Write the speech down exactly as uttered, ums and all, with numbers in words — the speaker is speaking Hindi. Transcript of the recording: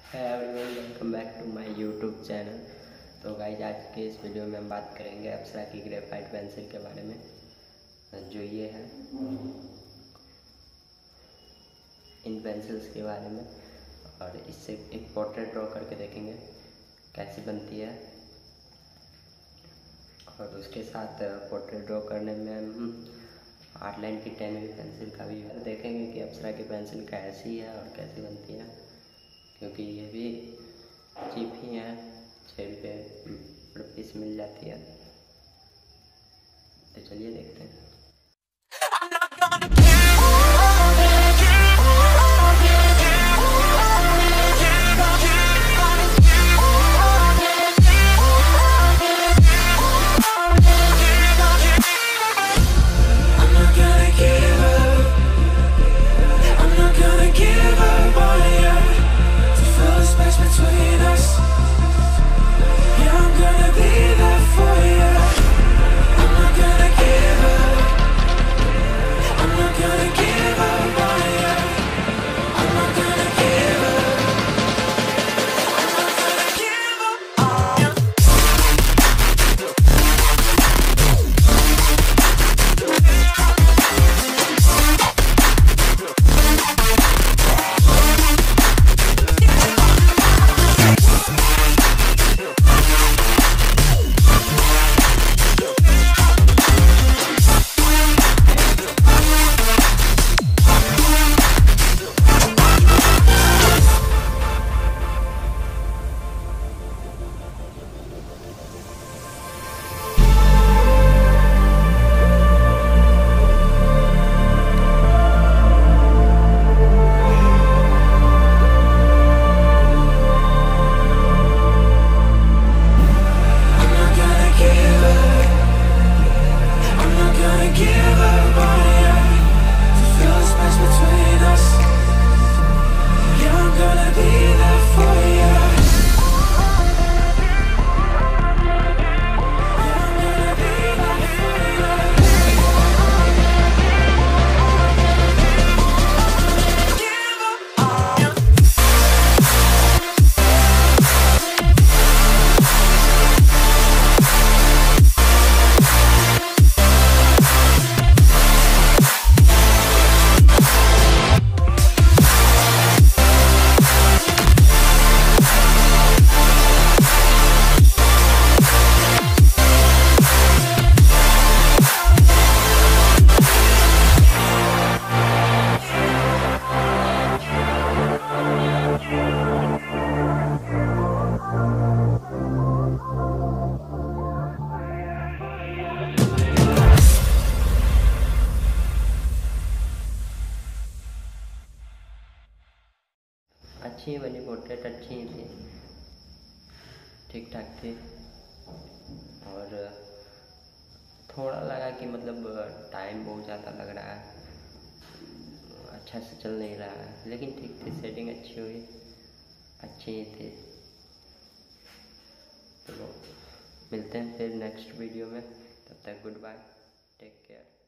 Hi everyone, welcome back to my YouTube channel. तो गाइस, आज के इस वीडियो में हम बात करेंगे अप्सरा की ग्रेफाइट पेंसिल के बारे में, जो ये है इन पेंसिल्स के बारे में। और इससे एक पोर्ट्रेट ड्रॉ करके देखेंगे कैसी बनती है। और उसके साथ पोर्ट्रेट ड्रॉ करने में हम आर्ट लाइन की टेन वी पेंसिल का भी देखेंगे कि अप्सरा की पेंसिल कैसी है और कैसी बनती है, क्योंकि ये भी चीप ही है, छः रुपये पर पीस मिल जाती है। तो चलिए देखते हैं। अच्छी बनी पोर्ट्रेट, अच्छी ही थी, ठीक ठाक थी। और थोड़ा लगा कि मतलब टाइम बहुत ज़्यादा लग रहा है, अच्छा से चल नहीं रहा है, लेकिन ठीक थी, सेटिंग अच्छी हुई, अच्छी ही थी। तो मिलते हैं फिर नेक्स्ट वीडियो में, तब तक गुड बाय, टेक केयर।